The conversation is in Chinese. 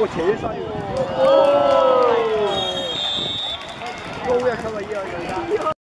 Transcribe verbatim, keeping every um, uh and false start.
我前面上一个。哦。我也看到一样。